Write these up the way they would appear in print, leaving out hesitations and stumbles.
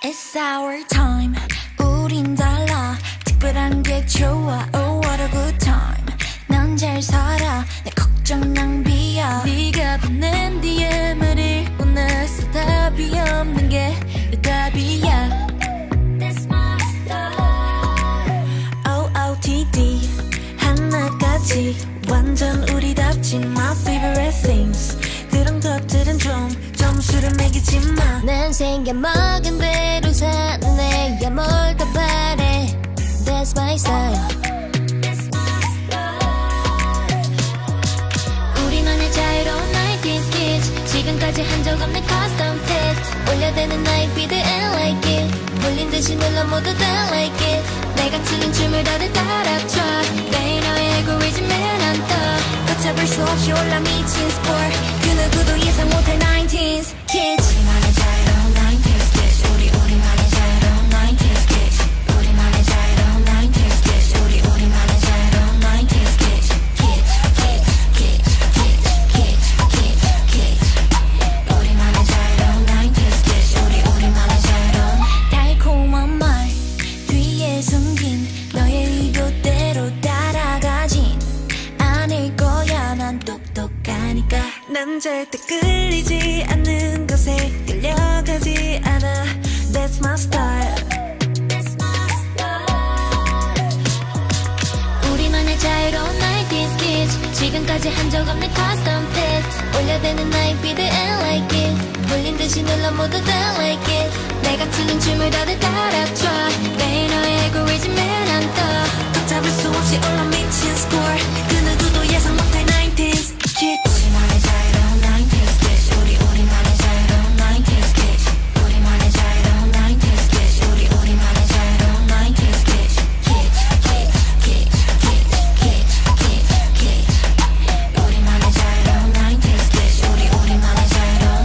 It's our time 우린 달라 특별한 게 좋아 Oh what a good time 난 잘 살아 내 걱정 낭비야 네가 보낸 DM을 읽고 나서 답이 없는 게 답이야 That's my style OOTD 하나까지 완전 우리답지 My favorite things 그런 것들은 좀 점수를 매기지마 난 생겨먹은 대로 사는 애야 뭘 더 바래 That's my style 우리만의 자유로운 90s kids 지금까지 한 적 없는 custom fit 올려대는 나의 feed and like it 몰린 듯이 눌러 모두 다 like it 내가 추는 춤을 다들 따라춰 매일 너의 알고리즘에 난 떠 걷잡을 수 없이 올라 미친 sport 그 누구도 예상 못할 90s kids 우리만의 자유로운 90s kids 우리만의 자유로운 90s kids 우리만의 자유로운 90s kids 우리만의 자유로운 90s kids kids kids kids kids kids kids 우리만의 자유로운 90s kids 우리만의 자유로운 달콤한 말 뒤에 숨긴 너의 의도대로 따라가진 않을 거야 난 똑똑하니까 난 절대 끌리지 않는 것에 끌려가지 않아 That's my style That's my style 우리만의 자유로운 90s kids 지금까지 한 적 없는 custom fit 올려대는 나의 feed and like it 몰린 듯이 눌러 모두 다 like it 내가 추는 춤을 다들 따라춰 매일 너의 알고리즘에 난 떠 걷잡을 수 없이 올라 미친 score 그 누구도 예상 못할 90s kids 우리만의 자유로운 90s kids 우리만의 자유로운 90s kids 우리만의 자유로운 90s kids 우리만의 자유로운 90s kids kids kids kids kids kids kids 우리만의 자유로운 90s kids 우리만의 자유로운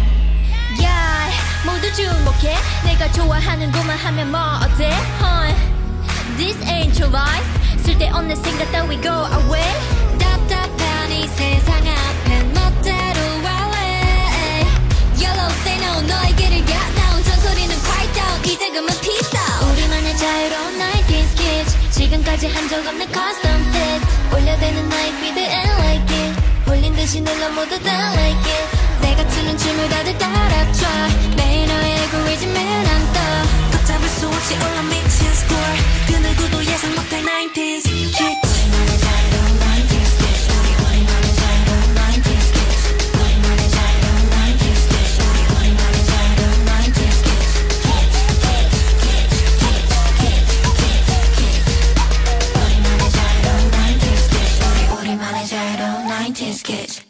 Yeah 모두 주목해 내가 좋아하는 것만 하면 뭐 어때 This ain't your life 쓸데없는 생각 따위 go away 답답한 이 세상 앞엔 멋대로 wallet Yellow say no 너의 길을 get down 전소리는 quiet down 이제 그만 peace out 우리만의 자유로운 90s kids 지금까지 한 적 없는 custom fit 올려대는 나의 feed and like it 홀린 듯이 눌러 모두 다 like it 내가 추는 춤을 다들 따라춰 매일 너의 알고리즘에 난 떠 걷잡을 수 없이 올라 미친 score 그 누구도 예상 못할 90s kids 우리만의 자유로운 90s kids 우리만의 자유로운 90s kids 우리만의 자유로운 90s kids 우리만의 자유로운 90s kids kids kids kids kids kids kids 우리만의 자유로운 90s kids 우리만의 자유로운 90s kids